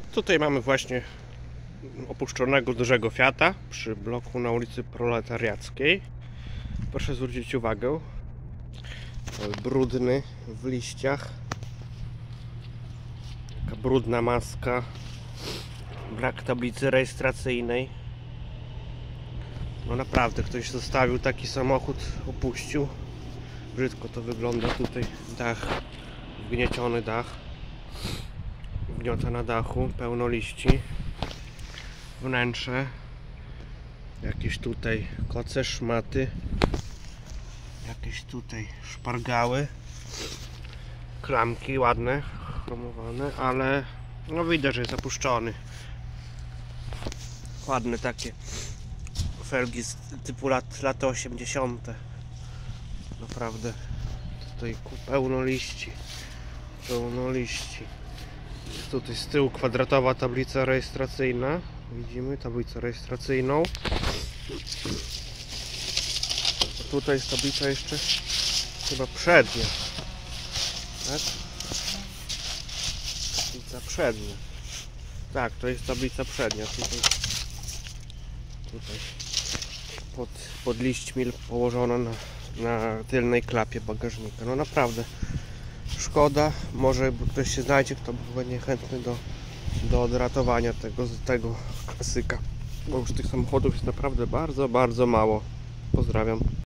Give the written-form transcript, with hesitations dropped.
Tutaj mamy właśnie opuszczonego dużego Fiata przy bloku na ulicy Proletariackiej. Proszę zwrócić uwagę, brudny w liściach, taka brudna maska, brak tablicy rejestracyjnej. No naprawdę, ktoś zostawił taki samochód, opuścił. Brzydko to wygląda tutaj, dach, wgnieciony dach, wgniota na dachu, pełno liści, wnętrze, jakieś tutaj koce, szmaty, jakieś tutaj szpargały, klamki ładne, chromowane, ale no widać, że jest opuszczony. Ładne takie felgi z typu lata 80. Naprawdę tutaj pełno liści, pełno liści. Jest tutaj z tyłu kwadratowa tablica rejestracyjna, widzimy tablicę rejestracyjną. Tutaj jest tablica jeszcze chyba przednia, tak? Tablica przednia, tak, to jest tablica przednia. Tutaj pod liśćmi położona na tylnej klapie bagażnika. No naprawdę szkoda, może ktoś się znajdzie, kto będzie chętny do odratowania tego klasyka, bo już tych samochodów jest naprawdę bardzo, bardzo mało. Pozdrawiam.